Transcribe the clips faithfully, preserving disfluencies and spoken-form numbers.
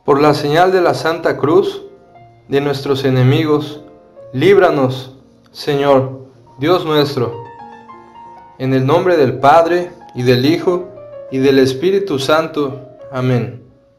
Por la señal de la Santa Cruz de nuestros enemigos, líbranos, Señor, Dios nuestro. En el nombre del Padre, y del Hijo, y del Espíritu Santo. Amén.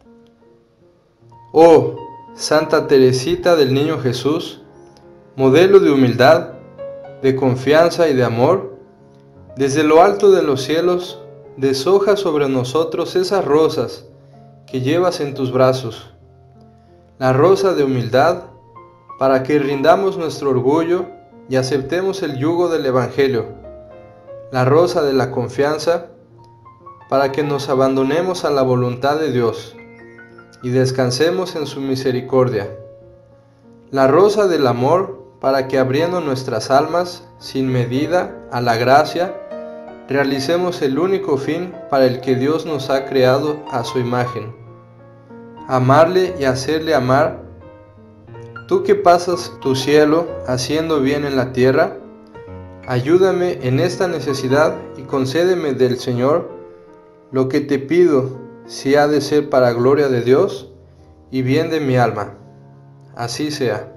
Oh, Santa Teresita del Niño Jesús, modelo de humildad, de confianza y de amor, desde lo alto de los cielos, deshoja sobre nosotros esas rosas que llevas en tus brazos, la rosa de humildad, para que rindamos nuestro orgullo y aceptemos el yugo del Evangelio, la rosa de la confianza, para que nos abandonemos a la voluntad de Dios y descansemos en su misericordia, la rosa del amor, para que abriendo nuestras almas sin medida a la gracia, realicemos el único fin para el que Dios nos ha creado a su imagen, amarle y hacerle amar. Tú que pasas tu cielo haciendo bien en la tierra, ayúdame en esta necesidad y concédeme del Señor lo que te pido, si ha de ser para gloria de Dios y bien de mi alma. Así sea.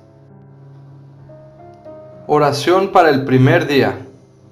Oración para el primer día.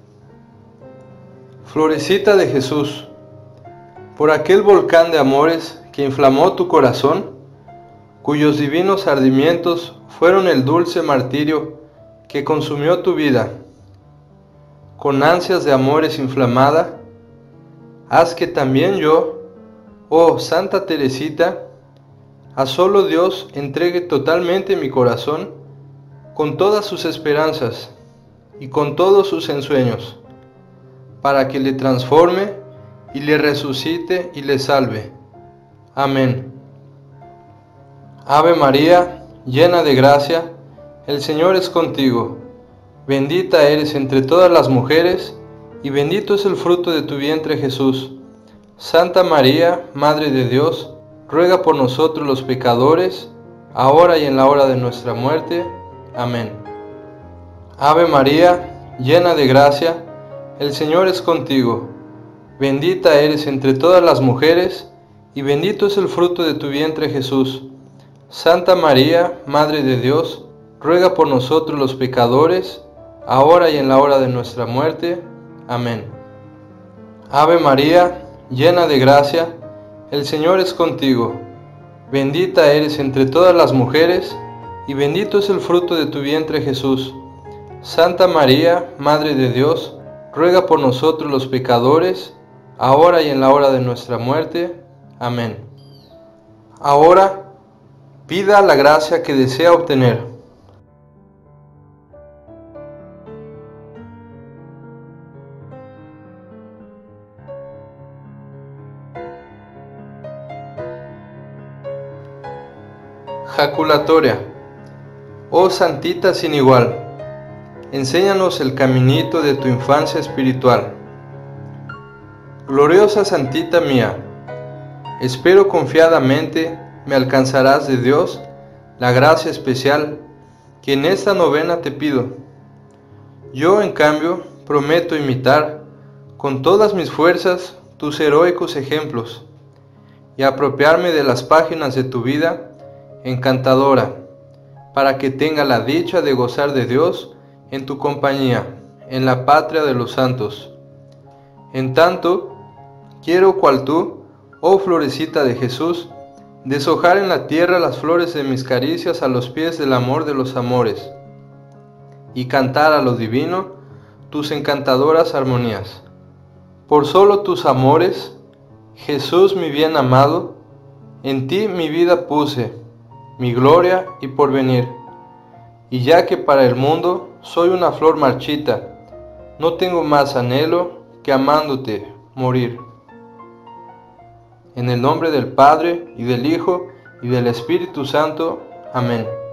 Florecita de Jesús, por aquel volcán de amores que inflamó tu corazón, cuyos divinos ardimientos fueron el dulce martirio que consumió tu vida, con ansias de amores inflamada, haz que también yo, oh Santa Teresita, a solo Dios entregue totalmente mi corazón, con todas sus esperanzas y con todos sus ensueños, para que le transforme y le resucite y le salve. Amén. Ave María, llena de gracia, el Señor es contigo. Bendita eres entre todas las mujeres, y bendito es el fruto de tu vientre Jesús. Santa María, Madre de Dios, ruega por nosotros los pecadores, ahora y en la hora de nuestra muerte. Amén. Ave María, llena de gracia, el Señor es contigo. Bendita eres entre todas las mujeres, y bendito es el fruto de tu vientre Jesús. Santa María, Madre de Dios, ruega por nosotros los pecadores, ahora y en la hora de nuestra muerte. Amén. Ave María, llena de gracia, el Señor es contigo. Bendita eres entre todas las mujeres, y bendito es el fruto de tu vientre Jesús. Santa María, Madre de Dios, ruega por nosotros los pecadores, ahora y en la hora de nuestra muerte. Amén. Ahora, pida la gracia que desea obtener. Jaculatoria. Oh Santita sin igual, enséñanos el caminito de tu infancia espiritual. Gloriosa Santita mía, espero confiadamente me alcanzarás de Dios la gracia especial que en esta novena te pido. Yo, en cambio, prometo imitar con todas mis fuerzas tus heroicos ejemplos y apropiarme de las páginas de tu vida encantadora, para que tenga la dicha de gozar de Dios en tu compañía, en la patria de los santos. En tanto, quiero cual tú, oh florecita de Jesús, deshojar en la tierra las flores de mis caricias a los pies del amor de los amores, y cantar a lo divino tus encantadoras armonías. Por solo tus amores, Jesús mi bien amado, en ti mi vida puse, mi gloria y porvenir. Y ya que para el mundo soy una flor marchita, no tengo más anhelo que amándote morir. En el nombre del Padre, y del Hijo, y del Espíritu Santo. Amén.